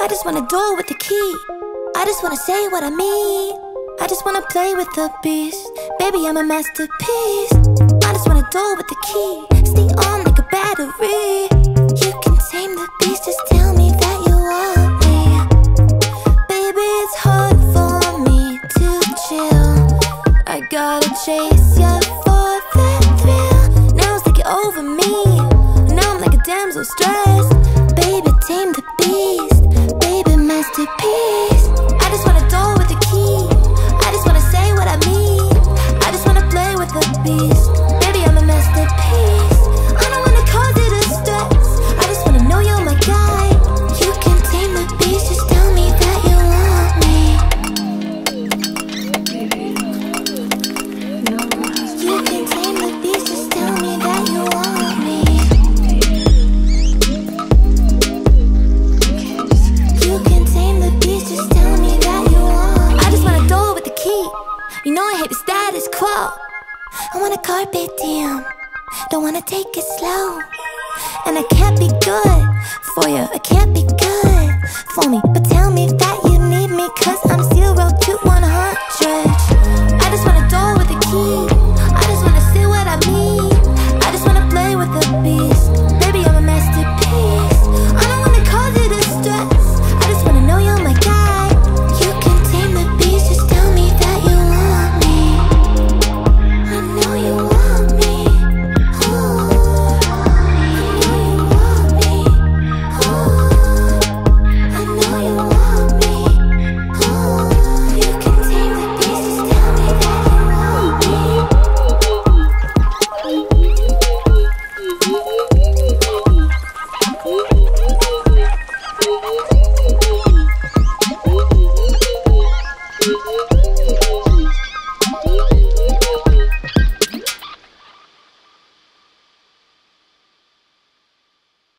I just want a door with the key. I just wanna say what I mean. I just wanna play with the beast. Baby, I'm a masterpiece. I just want a door with the key. Stay on like a battery. You can tame the beast, just tell me that you want me. Baby, it's hard for me to chill. I gotta chase ya for that thrill. Now it's like you're over me. Now I'm like a damsel stressed. Baby, tame the beast. Baby, masterpiece. I just want a door with the key. I just wanna say what I mean. I just wanna play with the beast. Baby, I'm a masterpiece. I don't wanna cause it a stress. I just wanna know you're my guy. You can tame the beast, just tell me that you want me. You can tame the beast, just tell me that you want me. You can tame the beast, just tell me that you want me. I just want a door with the key. You know I hate the status quo. I want a carpet diem. Don't wanna take it slow. And I can't be good for you. I can't be good for me. But tell me that you need me, cause I'm 0 to 100.